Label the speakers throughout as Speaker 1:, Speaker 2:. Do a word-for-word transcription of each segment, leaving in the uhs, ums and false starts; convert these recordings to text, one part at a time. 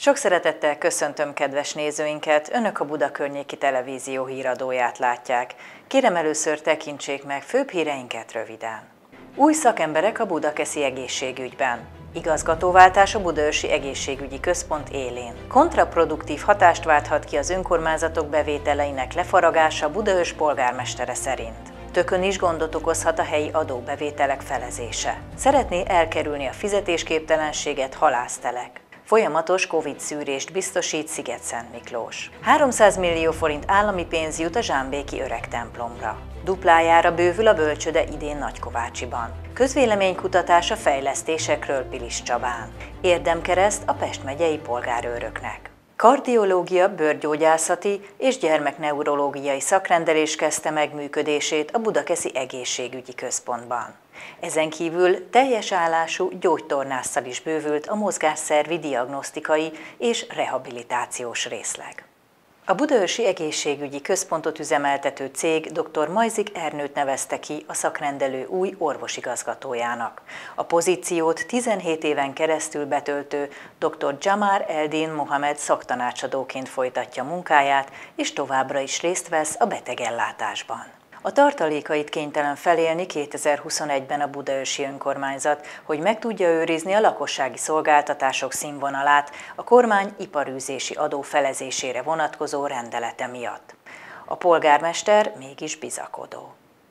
Speaker 1: Sok szeretettel köszöntöm kedves nézőinket, Önök a Buda Környéki Televízió híradóját látják. Kérem, először tekintsék meg főbb híreinket röviden. Új szakemberek a budakeszi egészségügyben. Igazgatóváltás a Budaörsi Egészségügyi Központ élén. Kontraproduktív hatást válthat ki az önkormányzatok bevételeinek lefaragása Budaörs polgármestere szerint. Tökön is gondot okozhat a helyi adóbevételek felezése. Szeretné elkerülni a fizetésképtelenséget Halásztelek. Folyamatos Covid szűrést biztosít Szigetszent Miklós. háromszáz millió forint állami pénz jut a zsámbéki öreg templomra. Duplájára bővül a bölcsőde idén Nagykovácsiban. Közvéleménykutatás a fejlesztésekről Pilis Csabán. Érdemkereszt a Pest megyei polgárőröknek. Kardiológia, bőrgyógyászati és gyermekneurológiai szakrendelés kezdte meg működését a Budakeszi Egészségügyi Központban. Ezen kívül teljes állású gyógytornásszal is bővült a mozgásszervi diagnosztikai és rehabilitációs részleg. A Budaörsi Egészségügyi Központot üzemeltető cég dr. Majzik Ernőt nevezte ki a szakrendelő új orvosigazgatójának. A pozíciót tizenhét éven keresztül betöltő dr. Jamar Eldin Mohamed szaktanácsadóként folytatja munkáját, és továbbra is részt vesz a betegellátásban. A tartalékait kénytelen felélni kétezer-huszonegyben a budaörsi önkormányzat, hogy meg tudja őrizni a lakossági szolgáltatások színvonalát a kormány iparűzési adó felezésére vonatkozó rendelete miatt. A polgármester mégis bizakodó.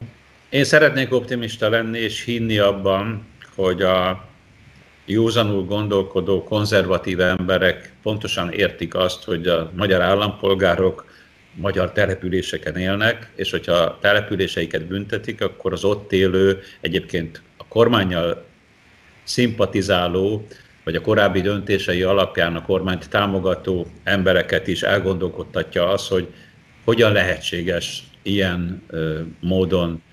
Speaker 2: Én szeretnék optimista lenni és hinni abban, hogy a józanul gondolkodó, konzervatív emberek pontosan értik azt, hogy a magyar állampolgárok magyar településeken élnek, és hogyha a településeiket büntetik, akkor az ott élő, egyébként a kormánnyal szimpatizáló, vagy a korábbi döntései alapján a kormányt támogató embereket is elgondolkodtatja az, hogy hogyan lehetséges ilyen ö, módon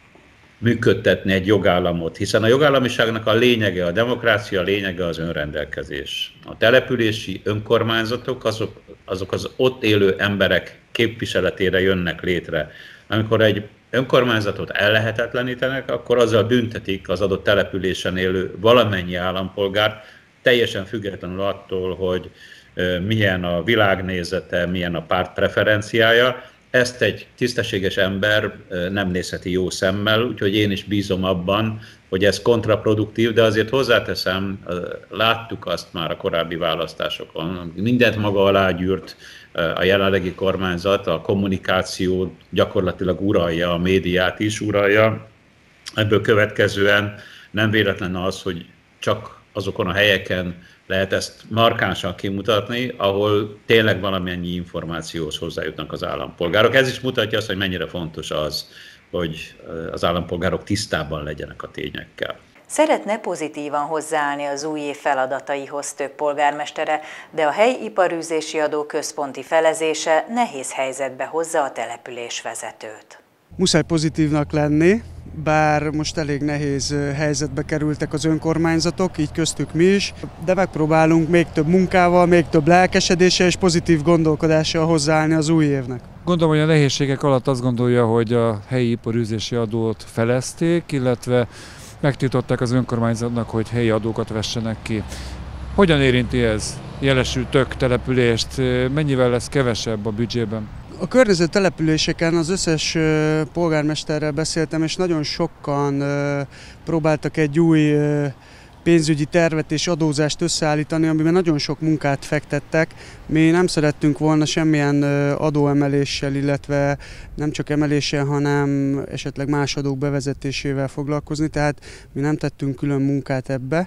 Speaker 2: működtetni egy jogállamot, hiszen a jogállamiságnak a lényege, a demokrácia lényege az önrendelkezés. A települési önkormányzatok azok, azok az ott élő emberek képviseletére jönnek létre. Amikor egy önkormányzatot ellehetetlenítenek, akkor azzal büntetik az adott településen élő valamennyi állampolgárt, teljesen függetlenül attól, hogy milyen a világnézete, milyen a párt preferenciája. Ezt egy tisztességes ember nem nézheti jó szemmel, úgyhogy én is bízom abban, hogy ez kontraproduktív, de azért hozzáteszem, láttuk azt már a korábbi választásokon. Mindent maga alá gyűrt a jelenlegi kormányzat, a kommunikáció gyakorlatilag uralja, a médiát is uralja. Ebből következően nem véletlen az, hogy csak azokon a helyeken lehet ezt markánsan kimutatni, ahol tényleg valamennyi információhoz hozzájutnak az állampolgárok. Ez is mutatja azt, hogy mennyire fontos az, hogy az állampolgárok tisztában legyenek a tényekkel.
Speaker 1: Szeretne pozitívan hozzáállni az új év feladataihoz Tök polgármestere, de a helyi iparűzési adó központi felezése nehéz helyzetbe hozza a település vezetőt.
Speaker 3: Muszáj pozitívnak lenni, bár most elég nehéz helyzetbe kerültek az önkormányzatok, így köztük mi is, de megpróbálunk még több munkával, még több lelkesedéssel és pozitív gondolkodással hozzáállni az új évnek.
Speaker 4: Gondolom, hogy a nehézségek alatt azt gondolja, hogy a helyi iparűzési adót felezték, illetve megtiltották az önkormányzatnak, hogy helyi adókat vessenek ki. Hogyan érinti ez jelesül Tök települést? Mennyivel lesz kevesebb a büdzsében?
Speaker 3: A környező településeken az összes polgármesterrel beszéltem, és nagyon sokan próbáltak egy új pénzügyi tervet és adózást összeállítani, amiben nagyon sok munkát fektettek. Mi nem szerettünk volna semmilyen adóemeléssel, illetve nem csak emeléssel, hanem esetleg más adók bevezetésével foglalkozni, tehát mi nem tettünk külön munkát ebbe.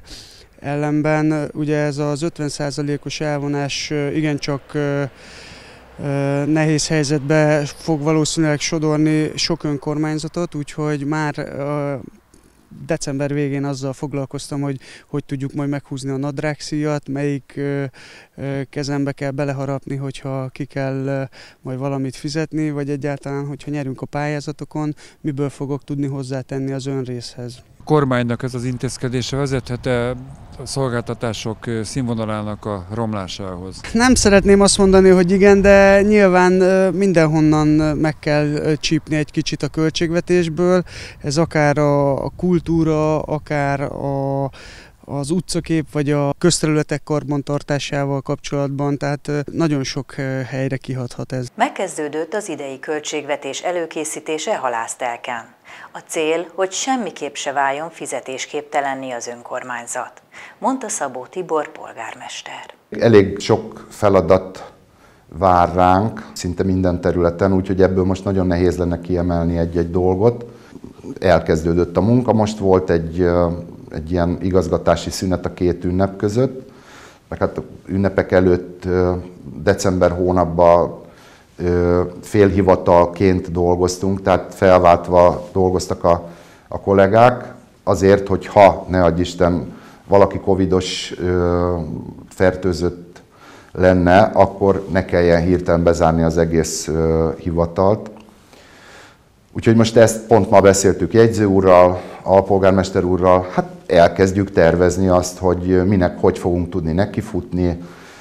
Speaker 3: Ellenben ugye ez az ötven százalékos elvonás igencsak nehéz helyzetbe fog valószínűleg sodorni sok önkormányzatot, úgyhogy már december végén azzal foglalkoztam, hogy hogy tudjuk majd meghúzni a nadrágszíjat, melyik kezembe kell beleharapni, hogyha ki kell majd valamit fizetni, vagy egyáltalán, hogyha nyerünk a pályázatokon, miből fogok tudni hozzátenni az önrészhez.
Speaker 4: A kormánynak ez az intézkedése vezethet-e a szolgáltatások színvonalának a romlásához?
Speaker 3: Nem szeretném azt mondani, hogy igen, de nyilván mindenhonnan meg kell csípni egy kicsit a költségvetésből. Ez akár a kultúra, akár a az utcakép vagy a közterületek karbantartásával kapcsolatban, tehát nagyon sok helyre kihathat ez.
Speaker 1: Megkezdődött az idei költségvetés előkészítése halásztelken. A cél, hogy semmiképp se váljon fizetésképtelenné az önkormányzat, mondta Szabó Tibor polgármester.
Speaker 5: Elég sok feladat vár ránk, szinte minden területen, úgyhogy ebből most nagyon nehéz lenne kiemelni egy-egy dolgot. Elkezdődött a munka, most volt egy, egy ilyen igazgatási szünet a két ünnep között, meg hát ünnepek előtt december hónapban félhivatalként dolgoztunk, tehát felváltva dolgoztak a, a kollégák, azért, hogy ha, ne adj Isten, valaki covidos fertőzött lenne, akkor ne kelljen hirtelen bezárni az egész hivatalt. Úgyhogy most ezt pont ma beszéltük jegyző úrral, alpolgármester úrral, hát elkezdjük tervezni azt, hogy minek hogy fogunk tudni nekifutni,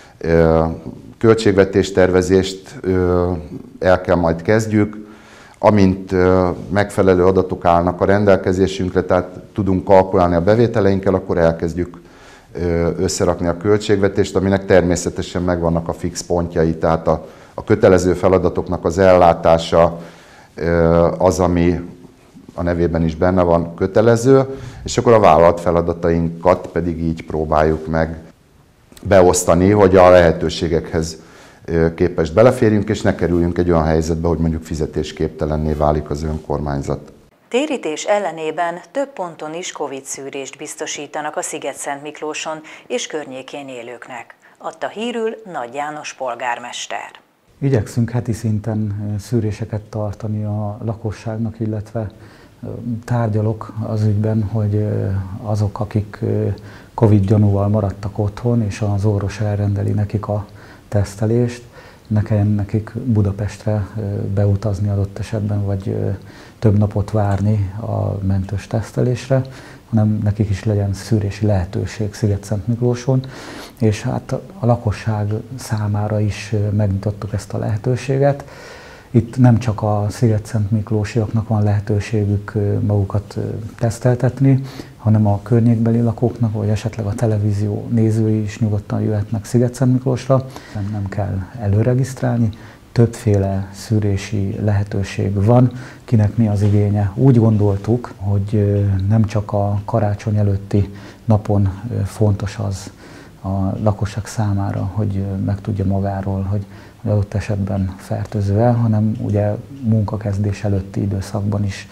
Speaker 5: költségvetéstervezést el kell majd kezdjük, amint megfelelő adatok állnak a rendelkezésünkre, tehát tudunk kalkulálni a bevételeinkkel, akkor elkezdjük összerakni a költségvetést, aminek természetesen megvannak a fix pontjai, tehát a, a kötelező feladatoknak az ellátása az, ami a nevében is benne van, kötelező, és akkor a vállalt feladatainkat pedig így próbáljuk meg beosztani, hogy a lehetőségekhez képest beleférjünk, és ne kerüljünk egy olyan helyzetbe, hogy mondjuk fizetésképtelenné válik az önkormányzat.
Speaker 1: Térítés ellenében több ponton is Covid szűrést biztosítanak a Szigetszentmiklóson és környékén élőknek, adta hírül Nagy János polgármester.
Speaker 6: Igyekszünk heti szinten szűréseket tartani a lakosságnak, illetve tárgyalok az ügyben, hogy azok, akik Covid gyanúval maradtak otthon, és az orvos elrendeli nekik a tesztelést, ne kelljen nekik Budapestre beutazni adott esetben, vagy több napot várni a mentős tesztelésre, hanem nekik is legyen szűrési lehetőség Szigetszentmiklóson, és hát a lakosság számára is megnyitottuk ezt a lehetőséget. Itt nem csak a szigetszentmiklósiaknak van lehetőségük magukat teszteltetni, hanem a környékbeli lakóknak, vagy esetleg a televízió nézői is nyugodtan jöhetnek Szigetszentmiklósra. Nem, nem kell előregisztrálni, többféle szűrési lehetőség van, kinek mi az igénye. Úgy gondoltuk, hogy nem csak a karácsony előtti napon fontos az a lakosság számára, hogy megtudja magáról, hogy adott esetben fertőző-e, hanem ugye munkakezdés előtti időszakban is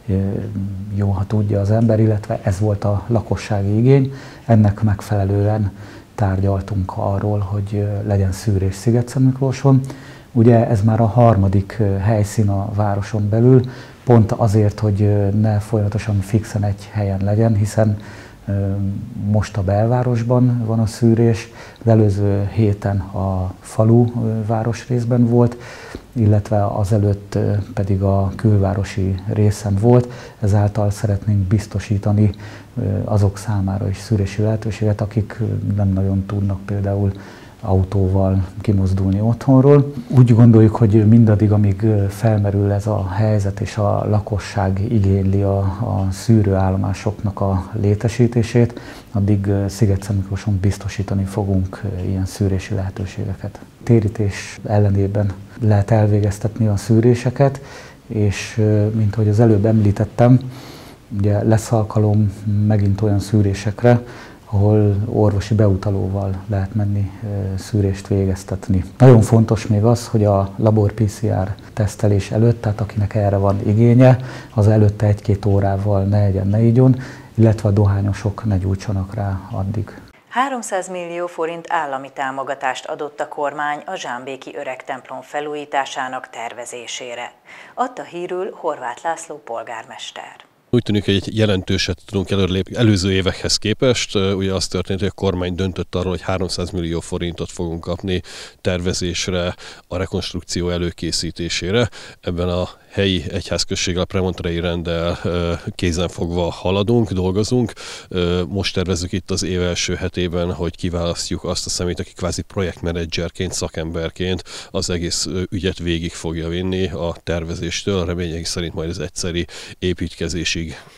Speaker 6: jó, ha tudja az ember, illetve ez volt a lakossági igény. Ennek megfelelően tárgyaltunk arról, hogy legyen szűrés Szigetszentmiklóson. Ugye ez már a harmadik helyszín a városon belül, pont azért, hogy ne folyamatosan fixen egy helyen legyen, hiszen most a belvárosban van a szűrés, az előző héten a falu városrészben volt, illetve azelőtt pedig a külvárosi részen volt. Ezáltal szeretnénk biztosítani azok számára is szűrési lehetőséget, akik nem nagyon tudnak például autóval kimozdulni otthonról. Úgy gondoljuk, hogy mindaddig, amíg felmerül ez a helyzet és a lakosság igényli a, a szűrőállomásoknak a létesítését, addig Szigetszentmiklóson biztosítani fogunk ilyen szűrési lehetőségeket. Térítés ellenében lehet elvégeztetni a szűréseket, és mint ahogy az előbb említettem, ugye lesz alkalom megint olyan szűrésekre, ahol orvosi beutalóval lehet menni szűrést végeztetni. Nagyon fontos még az, hogy a labor pé cé er tesztelés előtt, tehát akinek erre van igénye, az előtte egy-két órával ne egyen, ne igyon, illetve a dohányosok ne gyújtsanak rá addig.
Speaker 1: háromszáz millió forint állami támogatást adott a kormány a zsámbéki öregtemplom felújításának tervezésére, adta hírül Horváth László polgármester.
Speaker 7: Úgy tűnik, hogy egy jelentőset tudunk előrelépni előző évekhez képest. Ugye az történt, hogy a kormány döntött arról, hogy háromszáz millió forintot fogunk kapni tervezésre, a rekonstrukció előkészítésére. Ebben a helyi egyházközséggel, a premonterei renddel kézenfogva haladunk, dolgozunk. Most tervezzük itt az év első hetében, hogy kiválasztjuk azt a személyt, aki kvázi projektmenedzserként, szakemberként az egész ügyet végig fogja vinni a tervezéstől, a reményeink szerint majd az egyszeri építkezésig.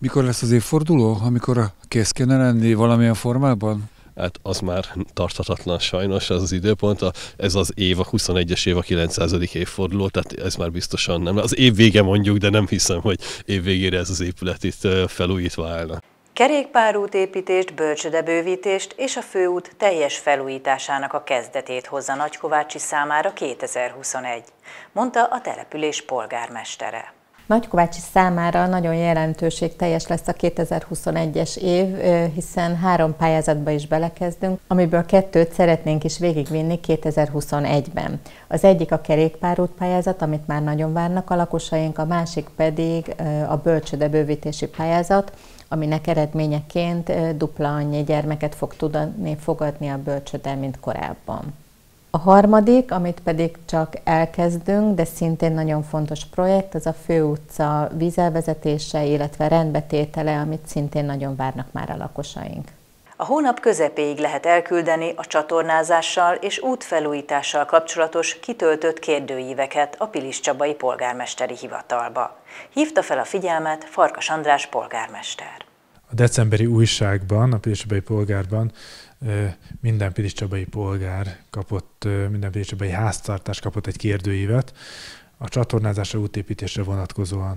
Speaker 4: Mikor lesz az évforduló, amikor kész kéne lenni valamilyen formában?
Speaker 7: Hát az már tarthatatlan sajnos, az az időpont. Ez az év, a huszonegyes év, a kilencszázadik évforduló, tehát ez már biztosan nem. Az év vége mondjuk, de nem hiszem, hogy év végére ez az épület itt felújítva állna.
Speaker 1: Kerékpárútépítést, bölcsődebővítést és a főút teljes felújításának a kezdetét hozza Nagykovácsi számára kétezer-huszonegy, mondta a település polgármestere.
Speaker 8: Nagykovácsi számára nagyon jelentőségteljes lesz a kétezer-huszonegyes év, hiszen három pályázatba is belekezdünk, amiből kettőt szeretnénk is végigvinni kétezer-huszonegyben. Az egyik a kerékpárút pályázat, amit már nagyon várnak a lakosaink, a másik pedig a bölcsődebővítési pályázat, aminek eredményeként dupla annyi gyermeket fog tudni fogadni a bölcsőde, mint korábban. A harmadik, amit pedig csak elkezdünk, de szintén nagyon fontos projekt, az a főutca vízelvezetése, illetve rendbetétele, amit szintén nagyon várnak már a lakosaink.
Speaker 1: A hónap közepéig lehet elküldeni a csatornázással és útfelújítással kapcsolatos kitöltött kérdőíveket a Piliscsabai polgármesteri hivatalba. Hívta fel a figyelmet Farkas András polgármester.
Speaker 9: A decemberi újságban, a Piliscsabai Polgárban minden piliscsabai polgár kapott, minden piliscsabai háztartás kapott egy kérdőívet a csatornázásra, útépítésre vonatkozóan.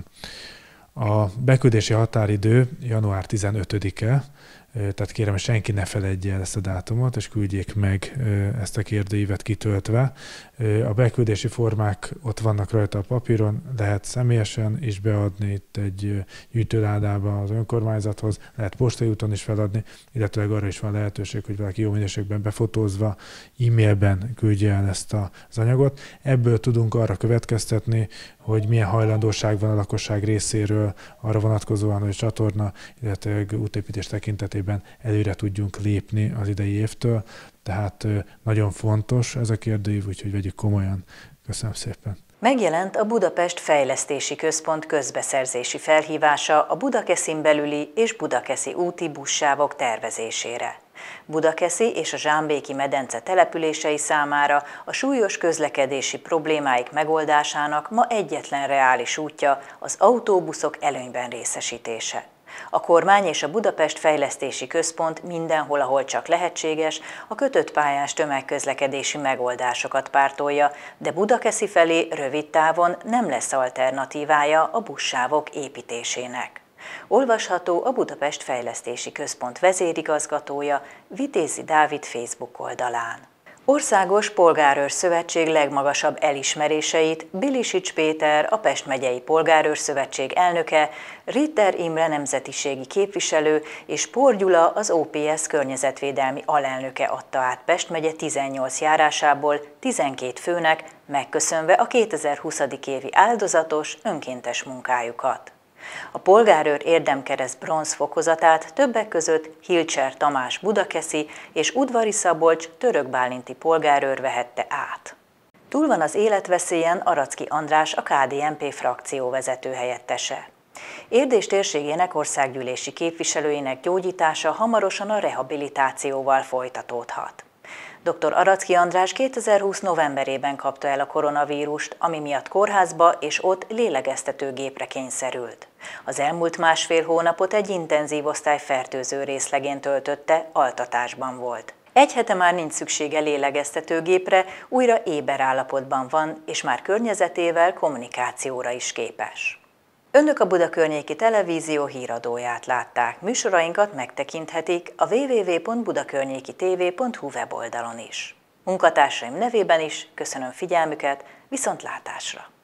Speaker 9: A beküldési határidő január tizenötödike, tehát kérem, hogy senki ne feledje el ezt a dátumot, és küldjék meg ezt a kérdőívet kitöltve. A beküldési formák ott vannak rajta a papíron, lehet személyesen is beadni itt egy gyűjtőládába az önkormányzathoz, lehet postai úton is feladni, illetve arra is van lehetőség, hogy valaki jó minőségben befotózva, e-mailben küldje el ezt az anyagot. Ebből tudunk arra következtetni, hogy milyen hajlandóság van a lakosság részéről arra vonatkozóan, hogy a csatorna, illetve útépítés tekintetében előre tudjunk lépni az idei évtől. Tehát nagyon fontos ez a kérdőív, úgyhogy vegyük komolyan. Köszönöm szépen.
Speaker 1: Megjelent a Budapest Fejlesztési Központ közbeszerzési felhívása a Budakeszin belüli és Budakeszi úti buszsávok tervezésére. Budakeszi és a Zsámbéki medence települései számára a súlyos közlekedési problémáik megoldásának ma egyetlen reális útja az autóbuszok előnyben részesítése. A kormány és a Budapest Fejlesztési Központ mindenhol, ahol csak lehetséges, a kötött pályás tömegközlekedési megoldásokat pártolja, de Budakeszi felé rövid távon nem lesz alternatívája a buszsávok építésének. Olvasható a Budapest Fejlesztési Központ vezérigazgatója, Vitézi Dávid Facebook oldalán. Országos Polgárőr Szövetség legmagasabb elismeréseit Bilisics Péter, a Pest megyei Polgárőr Szövetség elnöke, Ritter Imre nemzetiségi képviselő és Pór Gyula, az o pé es környezetvédelmi alelnöke adta át Pest megye tizennyolc járásából tizenkét főnek, megköszönve a kétezer-huszadik évi áldozatos, önkéntes munkájukat. A polgárőr érdemkereszt bronz fokozatát többek között Hilcser Tamás budakeszi és Udvari Szabolcs törökbálinti polgárőr vehette át. Túl van az életveszélyen Aracki András, a ká dé en pé frakcióvezető helyettese. Érdés térségének országgyűlési képviselőinek gyógyítása hamarosan a rehabilitációval folytatódhat. doktor Aracki András kétezer-húsz novemberében kapta el a koronavírust, ami miatt kórházba és ott lélegeztetőgépre kényszerült. Az elmúlt másfél hónapot egy intenzív osztály fertőző részlegén töltötte, altatásban volt. Egy hete már nincs szüksége lélegeztetőgépre, újra éber állapotban van, és már környezetével kommunikációra is képes. Önök a Budakörnyéki Televízió híradóját látták. Műsorainkat megtekinthetik a double-u double-u double-u pont budakörnyéki t v pont hu weboldalon is. Munkatársaim nevében is köszönöm figyelmüket, viszontlátásra!